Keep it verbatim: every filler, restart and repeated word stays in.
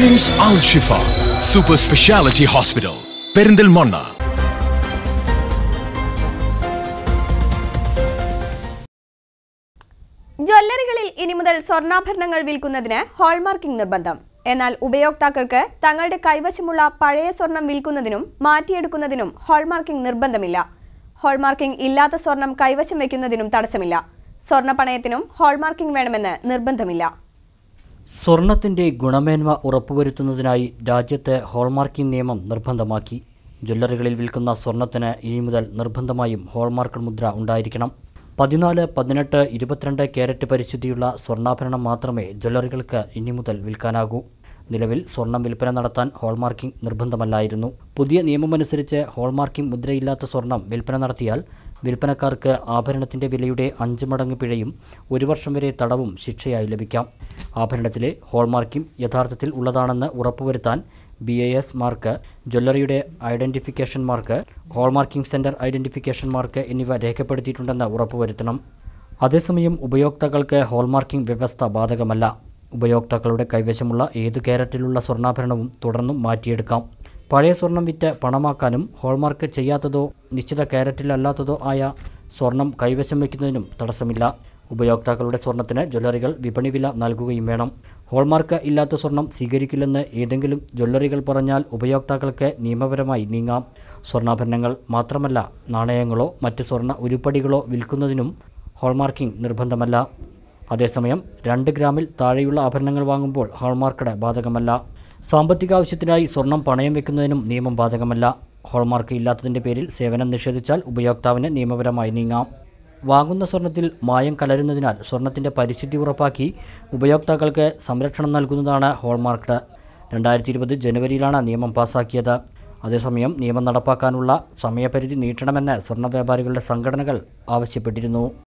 KIMS Al Shifa Super Speciality Hospital, Perindalmonna. ജ്വല്ലറികളിൽ ഇനി മുതൽ സ്വർണ്ണാഭരണങ്ങൾ വിൽക്കുന്നതിന് ഹോൾമാർക്കിംഗ് നിർബന്ധം. എന്നാൽ ഉപയോക്താക്കൾക്ക് തങ്ങളുടെ കൈവശമുള്ള പഴയ സ്വർണം വിൽക്കുന്നതിനും മാറ്റിയെടുക്കുന്നതിനും ഹോൾമാർക്കിംഗ് നിർബന്ധമില്ല. ഹോൾമാർക്കിംഗ് ഇല്ലാത്ത സ്വർണം കൈവശം വയ്ക്കുന്നതിനും തടസ്സമില്ല. സ്വർണ്ണപ്പണയത്തിനും ഹോൾമാർക്കിംഗ് വേണമെന്ന് നിർബന്ധമില്ല. സ്വർണത്തിന്റെ ഗുണമേന്മ ഉറപ്പുവരുത്തുന്നതിനായി രാജ്യത്തെ ഹോൾമാർക്കിംഗ് നിയമം നിർബന്ധമാക്കി. ജ്വല്ലറികളിൽ വിൽക്കുന്ന സ്വർണത്തിന് ഇനി മുതൽ നിർബന്ധമായും ഹോൾമാർക്ക് മുദ്ര ഉണ്ടായിരിക്കണം. പതിനാല് പതിനെട്ട് ഇരുപത്തിരണ്ട് ക്യാരറ്റ് പരിശുദ്ധിയുള്ള സ്വർണ്ണാഭരണം മാത്രമേ ജ്വല്ലറികൾക്ക് ഇനി മുതൽ വിൽക്കാനാകൂ. നിലവിൽ സ്വർണം വിൽപ്പന നടത്താൻ ഹോൾമാർക്കിംഗ് നിർബന്ധമല്ലായിരുന്നു. പുതിയ നിയമമനുസരിച്ച് ഹോൾമാർക്കിംഗ് മുദ്രയില്ലാത്ത സ്വർണം വിൽപ്പന നടത്തിയാൽ വിൽപ്പനക്കാർക്ക് ആഭരണത്തിൻ്റെ വിലയുടെ അഞ്ച് മടങ്ങ് പിഴയും ഒരു വർഷം വരെ തടവും ശിക്ഷയായി ലഭിക്കാം. ആഭരണത്തിലെ ഹോൾമാർക്കിംഗ് യഥാർത്ഥത്തിൽ ഉള്ളതാണെന്ന് ഉറപ്പുവരുത്താൻ ബി എ എസ് മാർക്ക്, ജ്വല്ലറിയുടെ identification mark, hallmarking centre identification mark എന്നിവ രേഖപ്പെടുത്തിയിട്ടുണ്ടെന്ന് ഉറപ്പുവരുത്തണം. അതേസമയം ഉപയോക്താക്കൾക്ക് ഹോൾമാർക്കിംഗ് വ്യവസ്ഥ ബാധകമല്ല. ഉപയോക്താക്കളുടെ കൈവശമുള്ള ഏതു ക്യാരറ്റിലുള്ള സ്വർണ്ണാഭരണവും തുടർന്നും മാറ്റിയെടുക്കാം. പഴയ സ്വർണം വിറ്റ് പണമാക്കാനും ഹോൾമാർക്ക് ചെയ്യാത്തതോ നിശ്ചിത ക്യാരറ്റിലല്ലാത്തതോ ആയ സ്വർണം കൈവശം വയ്ക്കുന്നതിനും തടസ്സമില്ല. ഉപയോക്താക്കളുടെ സ്വർണത്തിന് ജ്വല്ലറികൾ വിപണി വില നൽകുകയും വേണം. ഹോൾമാർക്ക് ഇല്ലാത്ത സ്വർണം സ്വീകരിക്കില്ലെന്ന് ഏതെങ്കിലും ജ്വല്ലറികൾ പറഞ്ഞാൽ ഉപയോക്താക്കൾക്ക് നിയമപരമായി നീങ്ങാം. സ്വർണ്ണാഭരണങ്ങൾ മാത്രമല്ല, നാണയങ്ങളോ മറ്റ് സ്വർണ്ണ ഉരുപ്പടികളോ വിൽക്കുന്നതിനും ഹോൾമാർക്കിംഗ് നിർബന്ധമല്ല. അതേസമയം രണ്ട് ഗ്രാമിൽ താഴെയുള്ള ആഭരണങ്ങൾ വാങ്ങുമ്പോൾ ഹോൾമാർക്കഡ് ബാധകമല്ല. സാമ്പത്തിക ആവശ്യത്തിനായി സ്വർണം പണയം വെക്കുന്നതിനും നിയമം ബാധകമല്ല. ഹോൾമാർക്ക് ഇല്ലാത്തതിൻ്റെ പേരിൽ സേവനം നിഷേധിച്ചാൽ ഉപയോക്താവിന് നിയമപരമായി നീങ്ങാം. വാങ്ങുന്ന സ്വർണത്തിൽ മായം കലരുന്നതിനാൽ സ്വർണത്തിൻ്റെ പരിശുദ്ധി ഉറപ്പാക്കി ഉപയോക്താക്കൾക്ക് സംരക്ഷണം നൽകുന്നതാണ് ഹോൾമാർക്ക്ഡ്. രണ്ടായിരത്തി ഇരുപത് ജനുവരിയിലാണ് നിയമം പാസാക്കിയത്. അതേസമയം നിയമം നടപ്പാക്കാനുള്ള സമയപരിധി നീട്ടണമെന്ന് സ്വർണ്ണ വ്യാപാരികളുടെ സംഘടനകൾ ആവശ്യപ്പെട്ടിരുന്നു.